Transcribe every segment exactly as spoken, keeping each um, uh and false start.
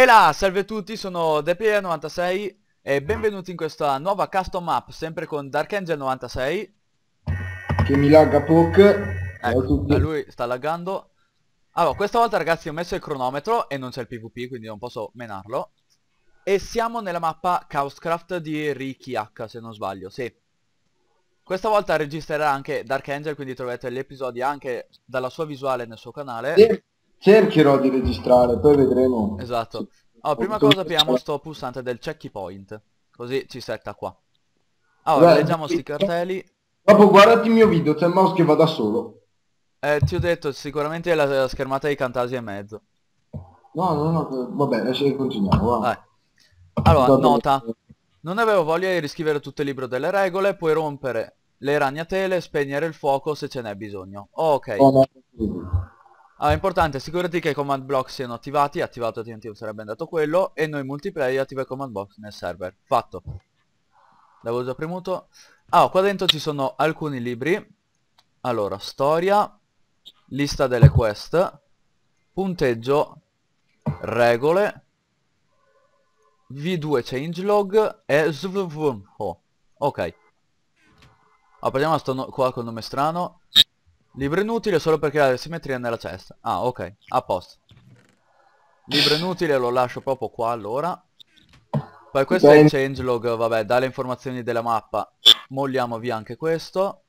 là, salve a tutti, sono DePie novantasei e benvenuti in questa nuova custom map, sempre con Dark Angel novantasei. Che mi lagga poke. Ciao a Ecco, a tutti. lui sta laggando. Allora, questa volta ragazzi ho messo il cronometro e non c'è il PvP, quindi non posso menarlo. E siamo nella mappa Chaoscraft di Ricky H, se non sbaglio, sì. Questa volta registrerà anche Dark Angel, quindi troverete gli episodi anche dalla sua visuale nel suo canale. Cer- cercherò di registrare, poi vedremo. Esatto. se- Allora, ho prima avuto cosa un- apriamo sto pulsante del checkpoint, così ci setta qua. Allora, Vabbè, leggiamo sti cartelli. dopo guardati il mio video, c'è il mouse che va da solo. Eh, ti ho detto, sicuramente la, la schermata di Camtasia e mezzo. No, no, no, che- vabbè, lascia che continuiamo, Vai. va. Allora, Intanto- nota. Non avevo voglia di riscrivere tutto il libro delle regole, puoi rompere le ragnatele e spegnere il fuoco se ce n'è bisogno. Ok. oh, no. Allora, è importante, assicurati che i command block siano attivati, attivato altrimenti non sarebbe andato quello, e noi multiplayer attiva il command block nel server. Fatto. L'avevo già premuto. Ah, qua dentro ci sono alcuni libri. Allora, storia, lista delle quest, punteggio, regole, V due changelog e svvm. Oh, ok. Ah, parliamo sto no qua col nome strano. Libro inutile solo perché ha la simmetria nella cesta. Ah, ok, a posto. Libro inutile lo lascio proprio qua allora. Poi questo è il Ok, changelog, vabbè, dà le informazioni della mappa. Molliamo via anche questo.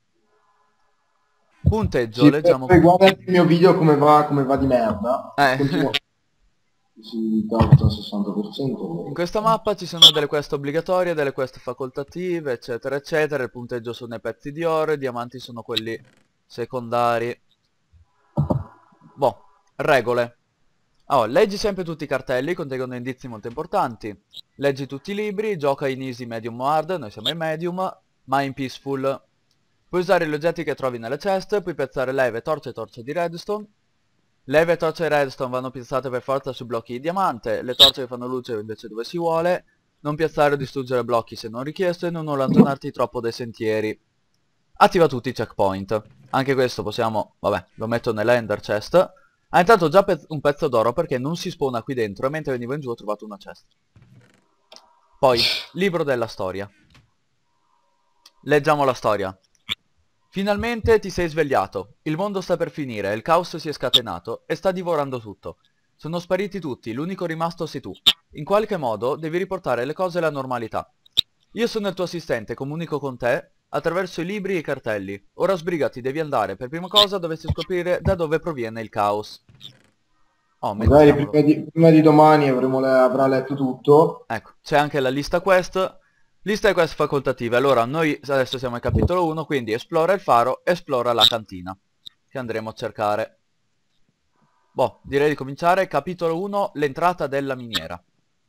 Punteggio, sì, poi leggiamo... poi guardati il mio video come va, come va di merda. Eh, Continua. Si causa al sessanta per in cento. questa mappa ci sono delle quest obbligatorie, delle quest facoltative, eccetera, eccetera. Il punteggio sono i pezzi di oro, i diamanti sono quelli secondari. Boh, regole. Allora, leggi sempre tutti i cartelli, contengono indizi molto importanti. Leggi tutti i libri, gioca in easy, medium o hard, noi siamo in medium, ma in peaceful. Puoi usare gli oggetti che trovi nelle chest, puoi piazzare leve, torce e torce di redstone. Leve, torce e redstone vanno piazzate per forza su blocchi di diamante, le torce che fanno luce invece dove si vuole. Non piazzare o distruggere blocchi se non richiesto e non allontanarti troppo dai sentieri. Attiva tutti i checkpoint. Anche questo possiamo, vabbè, lo metto nell'ender chest. Ha intanto già pe un pezzo d'oro perché non si spawna qui dentro e mentre venivo in giù ho trovato una chest. Poi, libro della storia. Leggiamo la storia. Finalmente ti sei svegliato. Il mondo sta per finire, il caos si è scatenato e sta divorando tutto. Sono spariti tutti, l'unico rimasto sei tu. In qualche modo devi riportare le cose alla normalità. Io sono il tuo assistente, comunico con te attraverso i libri e i cartelli. Ora sbrigati, devi andare. Per prima cosa dovresti scoprire da dove proviene il caos. Oh, Magari mettiamolo. prima di, prima di domani avremo le- avrà letto tutto. Ecco, c'è anche la lista quest. Lista di quest facoltative. Allora, noi adesso siamo al capitolo uno, quindi esplora il faro, esplora la cantina, che andremo a cercare. Boh, direi di cominciare. Capitolo uno, l'entrata della miniera.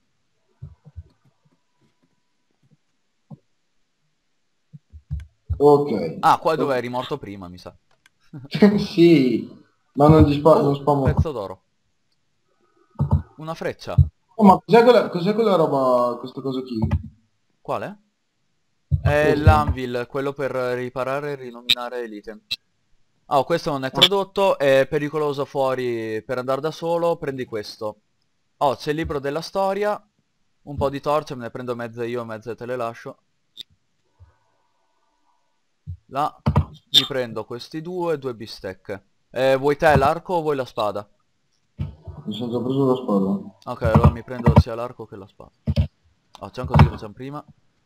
Ok. Ah, qua dove eri morto prima, mi sa. Sì, ma non, gli spa non Oh, un spamo. pezzo d'oro. Una freccia. Oh, ma cos'è quella, cos'è quella roba, questa cosa qui? Quale? È Questa. l'anvil, quello per riparare e rinominare l'item. Oh, questo non è tradotto, è pericoloso fuori per andare da solo, prendi questo. Oh, c'è il libro della storia, un po' di torce, me ne prendo mezze io, mezze te le lascio. Là, mi prendo questi due, due bistecche. Eh, vuoi te l'arco o vuoi la spada? Mi sono già preso la spada. Ok, allora mi prendo sia l'arco che la spada. Oh, facciamo così che facciamo prima.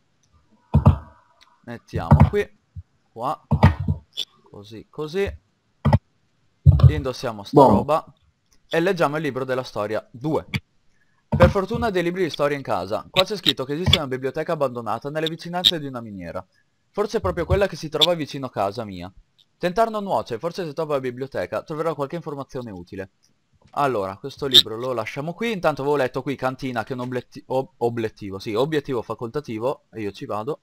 Mettiamo qui, qua, così, così. Indossiamo sta Boh, roba e leggiamo il libro della storia due. Per fortuna dei libri di storia in casa. Qua c'è scritto che esiste una biblioteca abbandonata nelle vicinanze di una miniera. Forse è proprio quella che si trova vicino a casa mia. Tentar non nuoce, forse se trovo la biblioteca troverò qualche informazione utile. Allora, questo libro lo lasciamo qui. Intanto avevo letto qui cantina che è un obletti ob obiettivo, sì, obiettivo facoltativo. E io ci vado.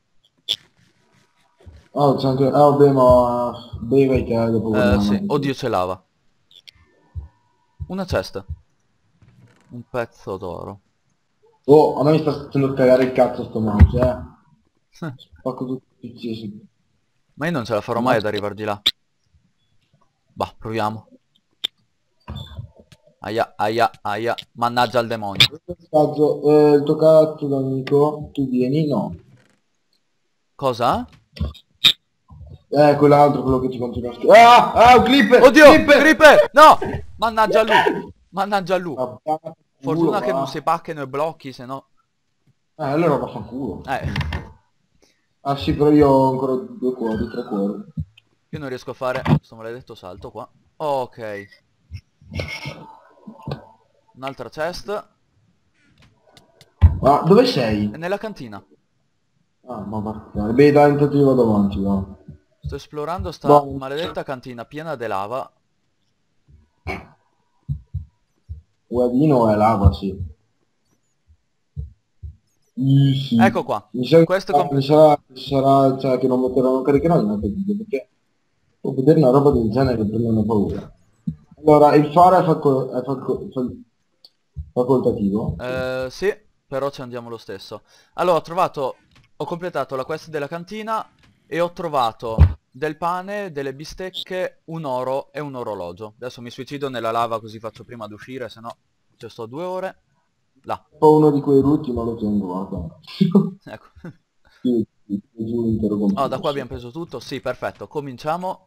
ah, c'è anche... Ah, vabbè, ma... Beva te, dopo Eh, guardiamo sì, anche oddio tu. c'è lava. Una cesta. Un pezzo d'oro. Oh, a me mi sta facendo cagare il cazzo sto mouse, eh. Spacco tutti i P C, sì. Ma io non ce la farò mai ad Ammazza. arrivare di là. Bah, proviamo. Aia, aia, aia. Mannaggia il demonio. Messaggio, eh, il tuo cazzo d'amico, tu vieni? No. Cosa? Eh, quell'altro, quello che ti continua a scrivere. Ah, ah, un clipper, Oddio, clipper! creeper! No! Mannaggia lui! Mannaggia lui! Vabbè, culo, Fortuna che non va. si pacchino i blocchi, se no... Eh, allora vaffanculo. Eh, Ah sì, però io ho ancora due cuori, tre cuori. io non riesco a fare sto maledetto salto qua. Ok. Un'altra chest. Ma dove sei? È nella cantina. Ah, ma va. Beh, dai, intanto io vado avanti, va. Sto esplorando sta Boh, maledetta cantina piena di lava. Guadino è lava, sì. Sì, sì. Ecco qua. Mi sa, Questo è mi completato. sarà, sarà, cioè, che non metteranno caricheranno neanche video, perché può vedere una roba del genere che prendono paura. Allora, il faro è, facco- è facco- fa- facoltativo. Eh, sì, però ci andiamo lo stesso. Allora, ho trovato... Ho completato la quest della cantina e ho trovato del pane, delle bistecche, un oro e un orologio. Adesso mi suicido nella lava così faccio prima ad uscire, se no ci sto due ore. Là, Ho uno di quei rutti, ma lo tengo, guarda. ecco. Sì, sì, sì, giù l'intero Oh, da computer, qua sì. abbiamo preso tutto? Sì, perfetto. Cominciamo.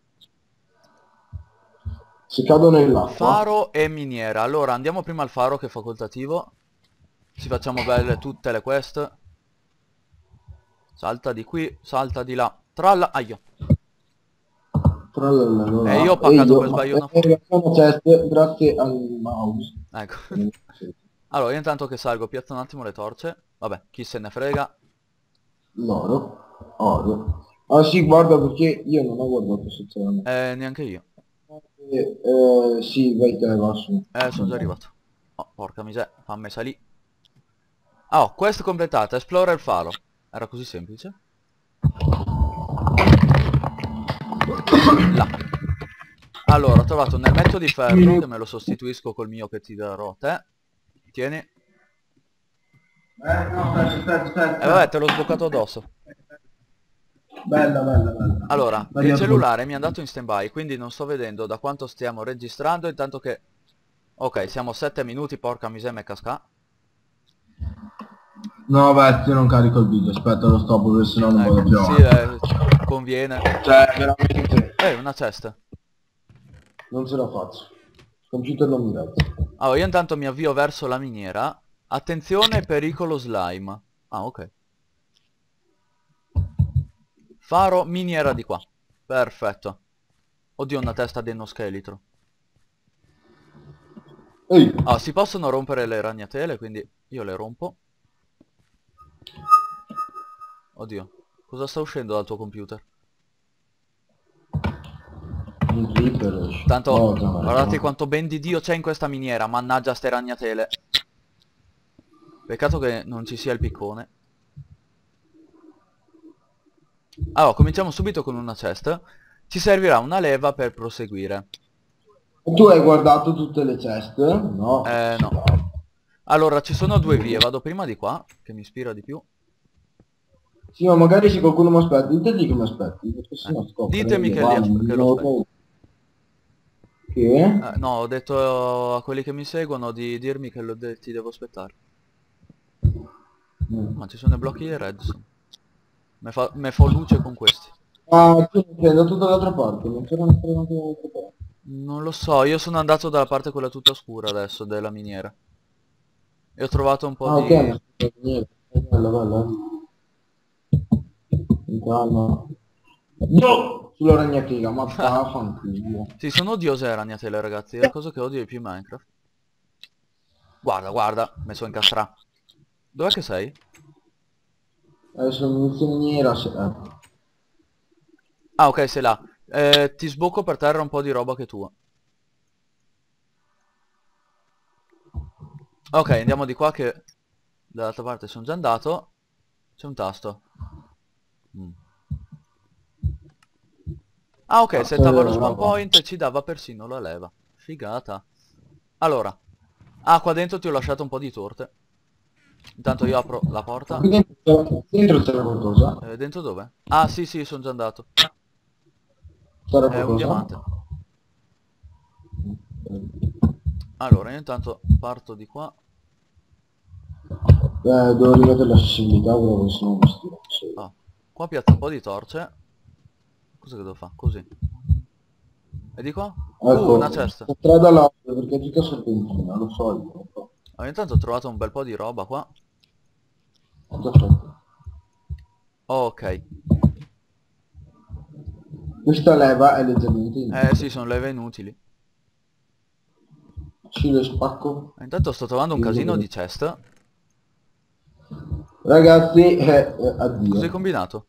Se cado nell'acqua, Faro e miniera. Allora, andiamo prima al faro che è facoltativo. Ci facciamo belle tutte le quest. Salta di qui, salta di là. Tralla, aio. tra la la E io ho la, e paccato io, per ma sbaglio una... eh, in realtà una chest, grazie al mouse. Ecco. Non so. Allora, io intanto che salgo, piazzo un attimo le torce. Vabbè, chi se ne frega. L'oro, oro. Ah sì, guarda perché io non ho guardato sinceramente. Eh, neanche io. Eh, eh, sì, vai te, va su. Eh, sono già arrivato. Oh, porca miseria, fammi salì. Ah, oh, quest completata, esplora il faro. Era così semplice? Là. Allora, ho trovato un elmetto di ferro che me lo sostituisco col mio che ti darò a te. Tieni. E Eh, no, aspetta, aspetta, vabbè, aspetta. te l'ho sbloccato addosso. Bella, bella, bella. Allora, Vai il a cellulare mi è andato in stand-by, quindi non sto vedendo da quanto stiamo registrando, intanto che... Ok, siamo a sette minuti, porca miseria, me casca. No, beh, io non carico il video, aspetta, lo stop perché sennò non vado Ecco, più sì, avanti. eh, conviene. Cioè, veramente, Eh, una cesta. non ce la faccio. Il computer non mi regge. Allora, io intanto mi avvio verso la miniera. Attenzione, pericolo slime. Ah, ok. Faro, miniera di qua. Perfetto. Oddio, una testa di uno scheletro. Ehi, Ah, si possono rompere le ragnatele, quindi io le rompo. Oddio, cosa sta uscendo dal tuo computer? un creeper esce. Tanto, No, no, guardate no. quanto ben di Dio c'è in questa miniera, mannaggia ste ragnatele. Peccato che non ci sia il piccone. Allora, cominciamo subito con una chest. Ci servirà una leva per proseguire. Tu hai guardato tutte le ceste? No. Eh, no. Allora, ci sono due vie, vado prima di qua, che mi ispira di più. Sì, ma magari se qualcuno mi aspetta, ditemi che mi aspetti, perché Eh, sennò scopro ditemi io, che, li va, as- non che lo non- aspetto. Che? Eh, no, ho detto a quelli che mi seguono di dirmi che lo de- ti devo aspettare. Mm. Ma ci sono i blocchi di redstone. Me fa, me fa luce con questi. Ah, tu sei andato dall'altra parte, non c'era neanche dall'altra parte. Non lo so, io sono andato dalla parte quella tutta scura adesso della miniera. E ho trovato un po' Ah, ok, di... ma niente, bella, bella. In calma. No! Sulla ragnatela, ma vaffanculo. Sì, sono odiose le ragnatele, ragazzi. È la cosa che odio di più in Minecraft. Guarda, guarda, mi sono incastrato. Dov'è che sei? Adesso inizio miniera, se... eh. Ah, ok, sei là. Eh, ti sbocco per terra un po' di roba che è tua. Ok, andiamo di qua che dall'altra parte sono già andato. C'è un tasto. Mm. Ah, ok, Ah, settava lo eh, spawn roba. point e ci dava persino la leva. Figata. Allora. Ah, qua dentro ti ho lasciato un po' di torte. Intanto io apro la Ma porta. qui dentro c'era dentro c'era qualcosa? Eh, dentro dove? Ah, sì, sì, sono già andato. C'era È un qualcosa? diamante. Allora, io intanto parto di qua. Eh, devo rimettere l'accessibilità, però sono uno stronzo. Ah, qua piazza un po' di torce. Cosa che devo fare? Così. E di qua? Uh, una Ecco, cesta. sta strada là, perché tutta serpentina, lo so io. Lo so. Allora, intanto ho trovato un bel po' di roba qua. Aspetta. Ok. Questa leva è leggermente Eh inutile. sì, sono leve inutili. Ci lo spacco. E intanto sto trovando un casino di chest. Ragazzi, eh, eh, Cos'hai addio. combinato?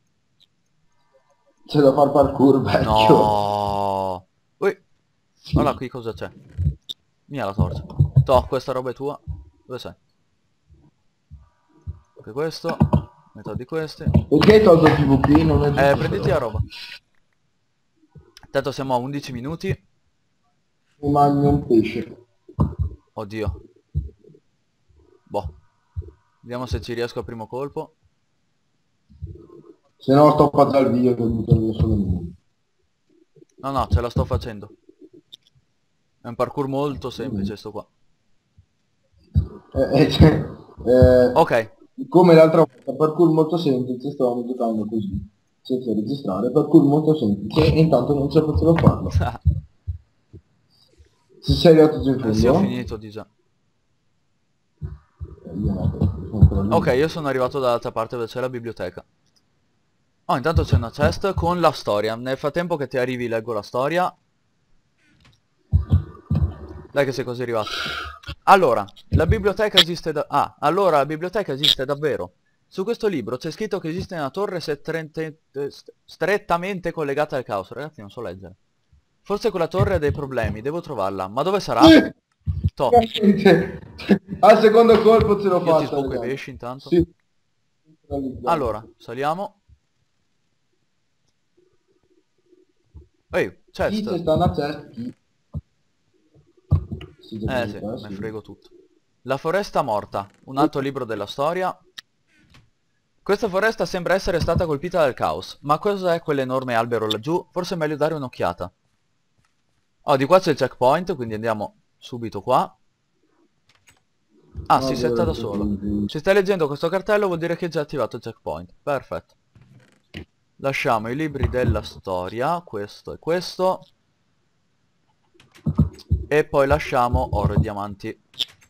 C'è da far parkour, vecchio. No. Ui. Guarda Sì. qui cosa c'è. Mia la torcia. Toh, questa roba è tua. Dove sei? Anche questo. Metà di questi. Perché hai tolto il PvP? Non è Eh, giusto prenditi la però. roba. Intanto siamo a undici minuti. Mi mangi un pesce. Oddio. Boh. Vediamo se ci riesco al primo colpo. Se no sto facendo il video che butto via solo io. No, no, ce la sto facendo. È un parkour molto Mm. semplice sto qua. Eh, eh, cioè, eh, Ok. come l'altra volta, parkour molto semplice, stavamo giocando così, senza registrare, parkour molto semplice e intanto non ce la potevo farlo. Se sei arrivato giù in Eh sì, ho fondo? finito di già. Eh, io no, però, sono ancora lì. Ok, io sono arrivato dall'altra parte dove c'è la biblioteca. Oh, intanto c'è una chest con la storia. Nel frattempo che ti arrivi leggo la storia. Dai che sei così arrivato. Allora, la biblioteca esiste da... Ah, allora la biblioteca esiste davvero. Su questo libro c'è scritto che esiste una torre setrente- eh, st- strettamente collegata al caos. Ragazzi, non so leggere. Forse quella torre ha dei problemi, devo trovarla. Ma dove sarà? Sì! Toh, Veramente. Al secondo colpo ce l'ho io ti fatta, sbuco i ragazzi. pesci intanto. Sì. Realizzato. Allora, saliamo. Ehi, Chi c'è chest. sta una chest? Chi? Si è già Eh sì, presentato, me sì. frego tutto. La foresta morta, un altro libro della storia. Questa foresta sembra essere stata colpita dal caos, ma cosa è quell'enorme albero laggiù? Forse è meglio dare un'occhiata. Oh, di qua c'è il checkpoint, quindi andiamo subito qua. Ah, Ah, si setta vero, da c'è solo. qui. Se stai leggendo questo cartello vuol dire che è già attivato il checkpoint. Perfetto. Lasciamo i libri della storia, questo e questo. E poi lasciamo oro e diamanti.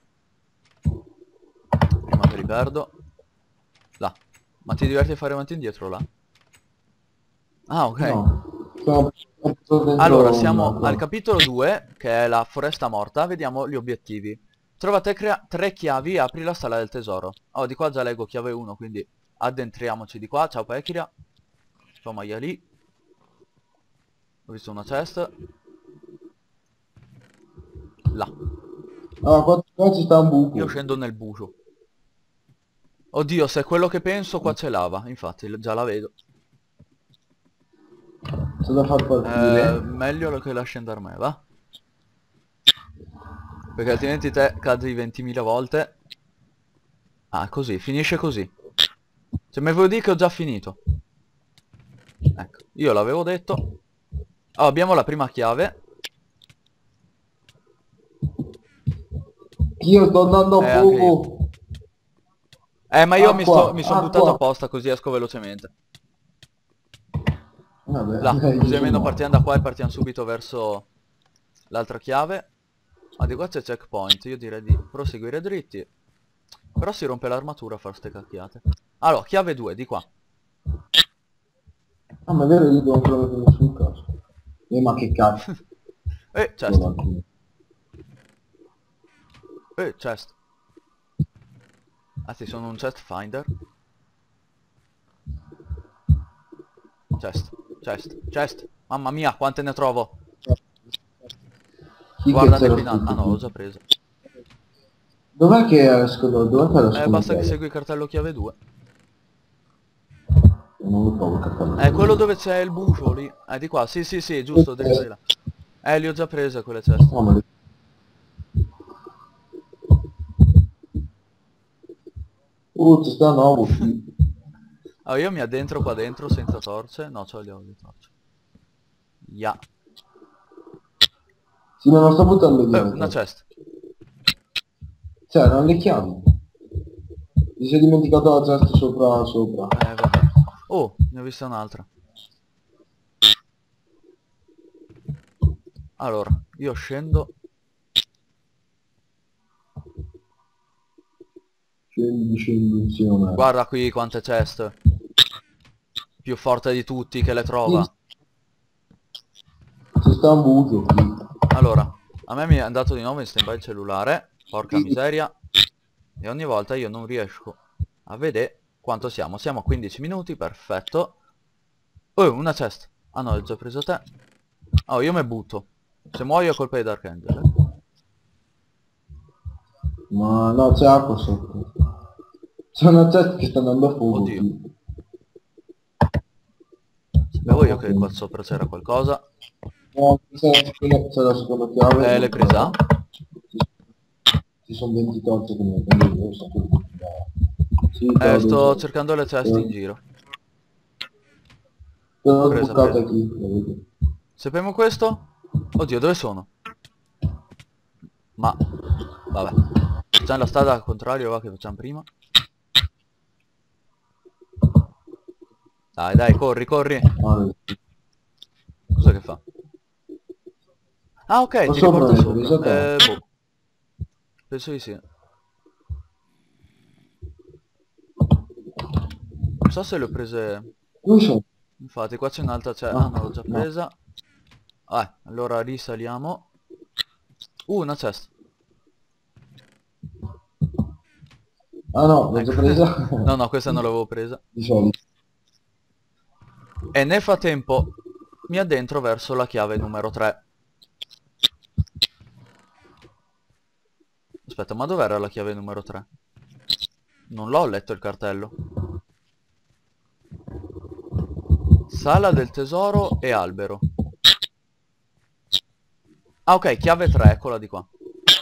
Prima che li perdo. Là. Ma ti diverti a fare avanti e indietro là? Ah, ok. No, sono sono Allora, dentro un siamo al lago. capitolo due, che è la foresta morta. Vediamo gli obiettivi. Trova tre, crea- tre chiavi e apri la sala del tesoro. Oh, di qua già leggo chiave uno, quindi addentriamoci di qua. Ciao Pekira. Ciao maiali. Ho visto una chest. Là. Ah, qua, qua ci sta un Io buco. scendo nel buio. Oddio, se è quello che penso, qua c'è lava. Infatti, l- già la vedo. C'è da far Eh, partire. meglio che lasci andare me, va? Perché altrimenti te cadi ventimila volte. Ah, così, finisce così. Se me vuoi dire che ho già finito. Ecco, io l'avevo detto. Oh, abbiamo la prima chiave. Io sto andando E a anche io. fuoco. Eh, ma io mi sto, Acqua, mi sono buttato acqua. apposta così esco velocemente. Vabbè, Là, io così sono almeno partiamo morto. da qua e partiamo subito verso l'altra chiave. Ah, di qua c'è checkpoint. Io direi di proseguire dritti. Però si rompe l'armatura a far ste cacchiate. Allora, chiave due, di qua. Ah, ma è vero, io devo ancora mettere sul caso. Eh, ma che cazzo. Eh, chest. Guarda. Eh, chest. Anzi, sono un chest finder. Chest, chest, chest. Mamma mia, quante ne trovo. Chi che Guarda c'era declinare. Ah scritto no, l'ho qui? già preso. Dov'è che escono? Dov'è che la Eh, seconda basta che chiave? segui il cartello chiave due. Non lo trovo il Eh, quello cartello. dove c'è il buco lì. Eh, di qua. Sì, sì, sì, giusto, dritto di là. Eh, li ho già prese quelle chest. No, ma le- Uh, ci sta nuovo qui. Allora, io mi addentro qua dentro senza torce. No, c'ho le ho le torce. Ya. Sì, non lo sto buttando Eh, via. una chest. Cioè, non le chiavi. Mi sei dimenticato la chest sopra, sopra. Eh, vabbè. Oh, ne ho vista un'altra. Allora, io scendo. Scendi, scendi insieme. Guarda qui quante chest. Più forte di tutti che le trova. Ci sta un buco qui. Allora, a me mi è andato di nuovo in stand by il cellulare. Porca miseria. E ogni volta io non riesco a vedere quanto siamo. Siamo a quindici minuti, perfetto. Oh, una chest. Ah no, l'ho già preso te. Oh, io mi butto. Se muoio è colpa di Dark Angel. eh. Ma no, c'è acqua sotto. C'è una chest che sta andando a fuoco. Oddio. qui. Sapevo io che qua sopra c'era qualcosa. No, c'è la seconda, c'è la seconda chiave. Eh, l'hai presa? Ci sono venti torce che mi prendo io, so che- Sì, te Eh, l'ho sto detto. cercando le chest in giro. Te l'ho Presa, bucata presa. qui, la vedi? Sappiamo questo? Oddio, dove sono? Ma, vabbè. Facciamo la strada al contrario, va, che facciamo prima. Dai, dai, corri, corri. Ah, vedi. Cos'è che fa? Ah, ok, Qua ti sopra riporta l'hai sopra. presa te? Eh, boh. Penso di sì. Non so se le ho prese... Dove sono? Infatti, qua c'è un'altra... C'è... No, Ah, no, l'ho già no. presa. Ah, allora risaliamo. Uh, una chest. Ah no, l'ho già Ecco. presa? No, no, questa non l'avevo presa. Di solito. E nel frattempo mi addentro verso la chiave numero tre. Aspetta, ma dov'era la chiave numero tre? Non l'ho letto il cartello. Sala del tesoro e albero. Ah, ok, chiave tre, eccola di qua.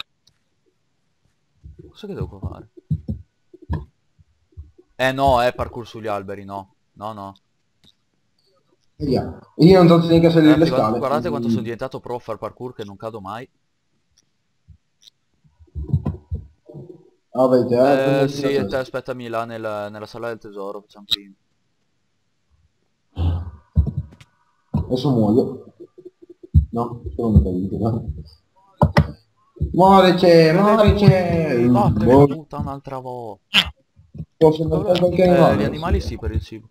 Cosa che devo fare? Eh no, è parkour sugli alberi, no. No, no. Vediamo. Io non so neanche a salire le Ragazzi, scale. guardate quanto sono quindi- diventato pro a far parkour che non cado mai. Ah, vedi, eh, Eh, prenditi sì, la e te chest. aspettami là nel- nella sala del tesoro, facciamo prima. Adesso muoio. No, sono un caduto, no? Muorice, muorice! Vattene Boh, la puttana un'altra volta. posso mettere qualche Eh, animale? gli animali sì, per il cibo.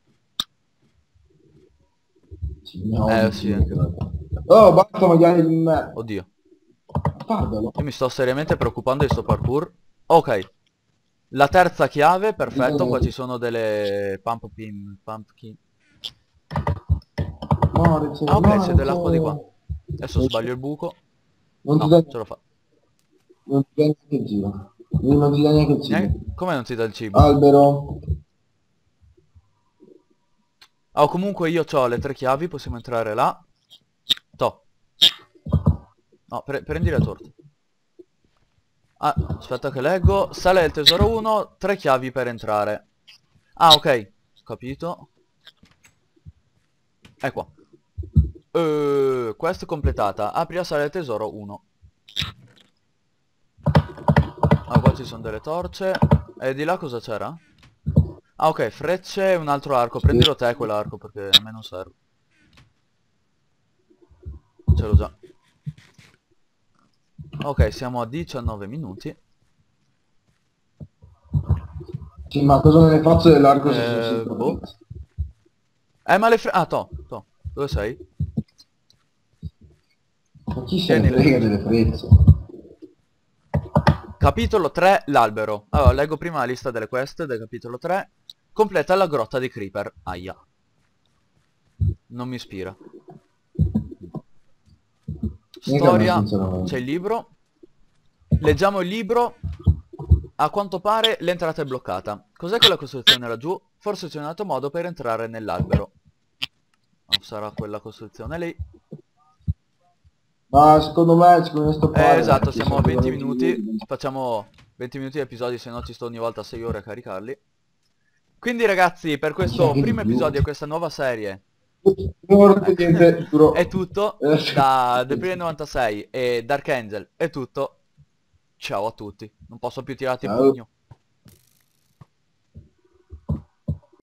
Sì, no, Eh, sì, sì, anche me. Oh, basta magari di me. Oddio. Guardalo. Io mi sto seriamente preoccupando di sto parkour. Ok. La terza chiave, perfetto, qua ci sono delle pumpkin, pumpkin. Muorice, Ah, ok, c'è muorice. dell'acqua di qua. Adesso Non sbaglio il buco. Non ti No, dà, ce l'ho fatta. non ti dà neanche il giro. Lui non ti dà neanche il cibo. Neanche... Come non ti dà il cibo? Albero. Oh, comunque io ho le tre chiavi, possiamo entrare là. To. No, pre prendi le torte. Ah, aspetta che leggo. Sala del tesoro uno, tre chiavi per entrare. Ah, ok. Capito. È qua. Uh, quest completata. Apri la sala del tesoro uno. Ah, qua ci sono delle torce. E di là cosa c'era? Ah, ok, frecce e un altro arco. Prendilo te quell'arco perché a me non serve. Ce l'ho già. Ok, siamo a diciannove minuti. Sì, ma cosa me ne faccio dell'arco se sono Eh, sempre boh. frecce? Eh, ma le frecce... Ah, to, to. Dove sei? Ma chi se ne Tienile. frega delle frecce? Capitolo tre, l'albero. Allora, leggo prima la lista delle quest del capitolo tre. Completa la grotta di Creeper. Aia. Non mi ispira. Storia. C'è il libro. Leggiamo il libro. A quanto pare l'entrata è bloccata. Cos'è quella costruzione laggiù? Forse c'è un altro modo per entrare nell'albero. Non sarà quella costruzione lì. Ma secondo me, secondo me sto Eh, fare, esatto, perché siamo a venti veramente minuti. lunghi. Facciamo venti minuti di episodi, se no ci sto ogni volta sei ore a caricarli. Quindi ragazzi, per questo anche di primo più. episodio di questa nuova serie Non ho detto niente, giuro. È tutto Eh, da Deprile novantasei e Dark Angel, è tutto. Ciao a tutti, non posso più tirarti il Ciao. pugno.